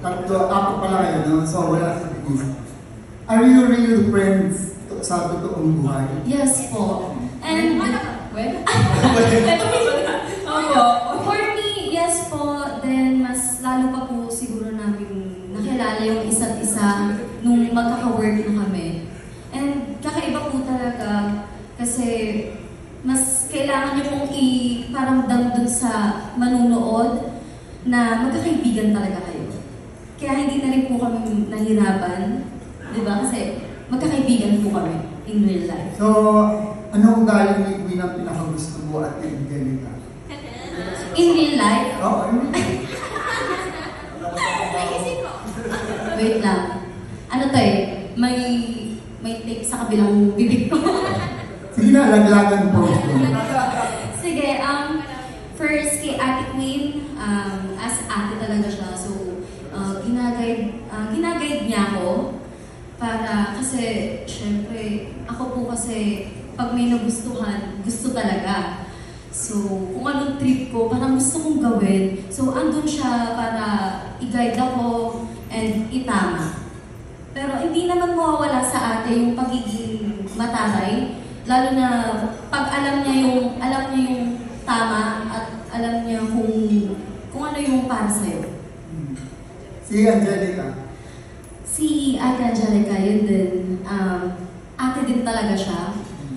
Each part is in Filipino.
apat pala kayo, no? So, wala sa Denise. Are you real friends sa totoong buhay? Yes po. And, for me, yes po. Then, mas lalo pa po siguro namin nakilala yung isa't isa nung magkaka-work na kami. And, kakaiba po talaga kasi mas kailangan niyo pong iparamdam dun sa manunood na magkakaibigan talaga kayo. Kaya hindi na rin po kami nahirapan, di ba? Kasi magkakaibigan po kami in real life. So, ano ugali ni Queen ang pinakagusto mo at Angelica? In real life? Oo, in real life. Wait lang. Ano to eh? May take sa kabilang bibig ko. Sige na, laglagan po. Sige, first kay Ate Queen, as ate talaga siya. So, ginaguide niya ako para, kasi, syempre, ako po kasi, pag may nagustuhan, gusto talaga. So, kung anong trip ko, parang gusto kong gawin. So, andun siya para i-guide ako and itama. Pero hindi naman mawawala sa ate yung pagiging mataray. Lalo na pag alam niya yung tama at alam niya kung ano yung para sa'yo. Si Angelica. Si Ate Angelica, yun din. Ate din talaga siya.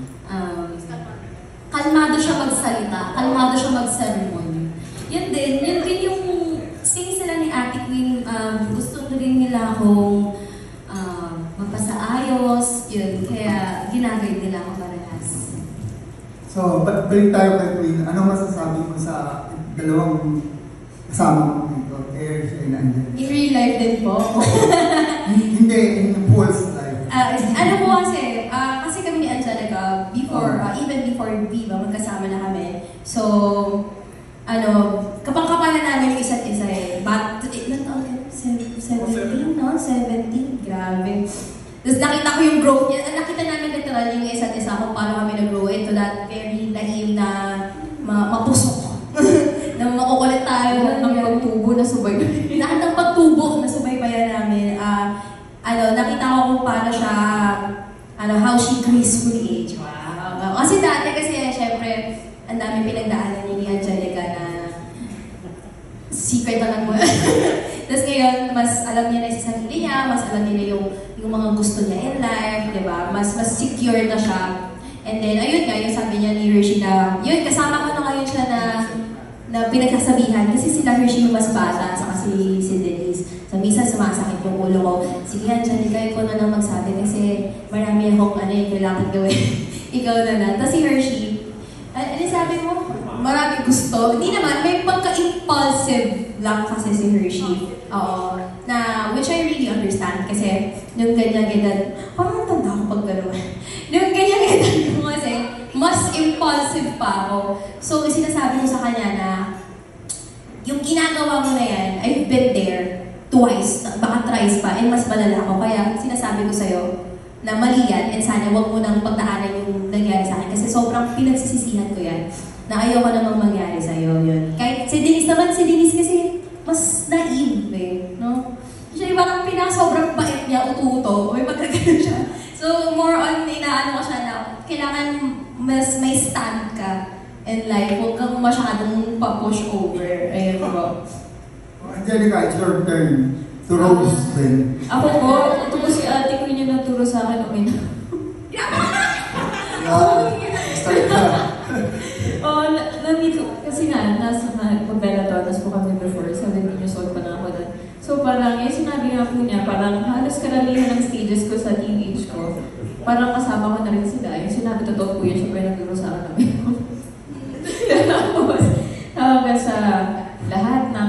Kalmado siya magsalita, kalmado siya mag-sermon. Yun din yung sing sila ni Ate Queen, gusto rin nila akong magpasaayos, yun. Kaya ginaguide nila ako parehas. So, balik tayo kay Queen. Ano masasabi mo sa dalawang kasama mo dito? Hershey and Angelica. In real life din po? Hindi, in false life. Ano po kasi kami ni Angelica, even before Viva, magkasama na kami. So, kapang-kapalan namin yung isa't isa eh. But, ilan taon ka? 17, no? 17, grabe. Tapos nakita ko yung growth niya. Nakita namin literal yung isa't isa kung paano kami nag-grow into that very naive na mapusok. Na makukulit tayo. Lahat ng pagtubo na subay. Lahat ng pagtubo na subaybayan namin. Nakita ko kung paano siya, how she gracefully age. Wow. Kasi dati syempre, ang dami pinagdaanan niya ni Angelica na secret na lang mo. Tapos ngayon, mas alam niya na sa sarili niya, mas alam niya na yung mga gusto niya in life, di ba? Mas secure na siya. And then, ayun nga, yung sabi niya ni Hershey na, yun, kasama ko na ngayon siya na pinagsasabihan. Kasi sila Hershey yung mas bata, saka si Denise. So, minsan sumasakit yung ulo ko. Sige, Angelica, ikaw na lang magsabi kasi marami akong kailangan gawin. Ikaw na lang. Tapos si Hershey, ano sabi mo? Marami gusto. Hindi naman, may pagka-impulsive lang kasi si Hershey. Oo. Which I really understand kasi nung ganyan-ganyan, parang natanda ako pag gano'n. Nung ganyan-ganyan ko kasi, mas impulsive pa ako. So, sinasabi ko sa kanya na yung ginagawa mo na yan, I've been there twice, baka thrice pa, and mas malala ako. Kaya sinasabi ko sa'yo na mali yan, and sana huwag mo nang pagdaanan yung nangyari sa akin kasi sobrang pinagsisisihan ko yan na ayoko namang mangyari sa'yo yun. Kahit si Denise kasi mas naive eh, no? Siya yung parang sobrang bait niya, ututo, may magkagano siya. So, more on, inaano ko siya na kailangan mas may stand ka in life, huwag kang masyadong pa-push over. Ayun po. Angelica, it's your turn to roast them. Ako po, ito po si Ate Queen yung naturo sa akin uminom. Start ka. Nandito, kasi nga, nasa pag-Bellator, po kami before, 17 years old pa na ako doon. So parang, sinabi nga po niya, parang halos karamihan ng stages ko sa teenage ko, parang kasama ko na rin sila. Yung sinabi, totoo po yun, siya pa yung nagturo sa akin uminom. Tapos, hanggang sa lahat ng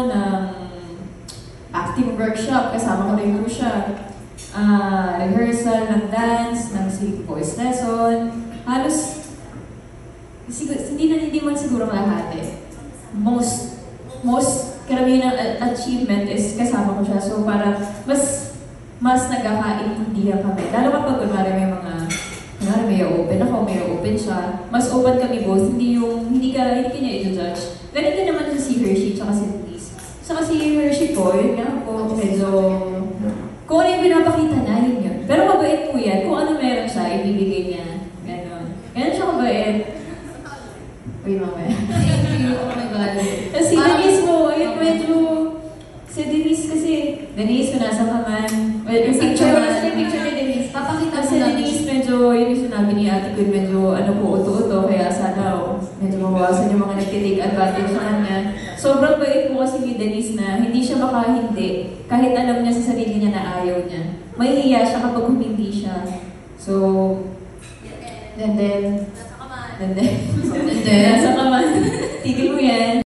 acting workshop, kasama ko rin po siya. Rehearsal ng dance, ng voice lesson, halos, hindi man siguro lahat eh. Most karamihan ng achievement is kasama ko siya. So parang mas nagkakaintindihan kami. Lalo kapag kunwari may open ako, may open siya. Mas open kami both. Hindi ka niya i-judge. Ganun din naman si Hershey tsaka si Denise. Saka si Hershey po, yun nga po, medyo, kung ano yung pinapakita na, yun yun. Pero mabait po yan. Kung ano meron siya, ibibigay niya. Ganon. Ganon siya mabait. Uy, mamaya. Thank you. Oh my God. Kasi Denise mo, ayun medyo, si Denise kasi, Denise ko nasa kaman. Well, yung picture ni Denise. Papakita Kasi mo lang. Denise medyo, yun yung sinabi ni Ate Queen, medyo ano po, uto-uto, kaya sana medyo mabawasan yung mga nagtitake advantage sa kanya. Sobrang bait po kasi ni Denise na hindi siya makahindi, kahit alam niya sa sarili niya na ayaw niya. Mahihiya siya kapag hindi siya. So, and then, And then, nasa kaman, tigil mo yan.